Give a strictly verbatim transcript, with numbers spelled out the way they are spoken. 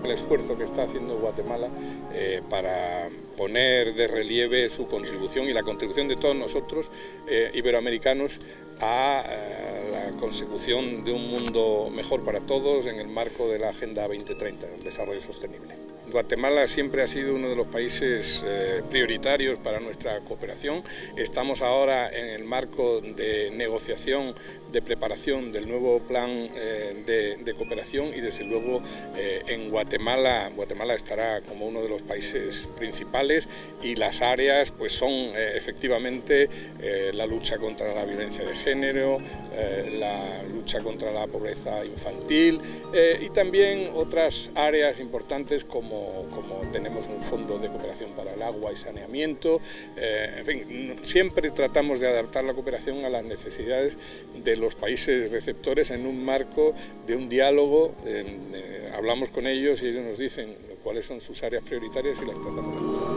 el esfuerzo que está haciendo Guatemala eh, para poner de relieve su contribución y la contribución de todos nosotros eh, iberoamericanos a eh, la consecución de un mundo mejor para todos en el marco de la Agenda veinte treinta, el desarrollo sostenible. Guatemala siempre ha sido uno de los países eh, prioritarios para nuestra cooperación. Estamos ahora en el marco de negociación, de preparación del nuevo plan eh, de, de cooperación y desde luego eh, en Guatemala, Guatemala estará como uno de los países principales y las áreas pues son eh, efectivamente eh, la lucha contra la violencia de género, eh, la lucha contra la pobreza infantil eh, y también otras áreas importantes como como tenemos un fondo de cooperación para el agua y saneamiento, eh, en fin, siempre tratamos de adaptar la cooperación a las necesidades de los países receptores en un marco de un diálogo, eh, eh, hablamos con ellos y ellos nos dicen cuáles son sus áreas prioritarias y las tratamos de buscar.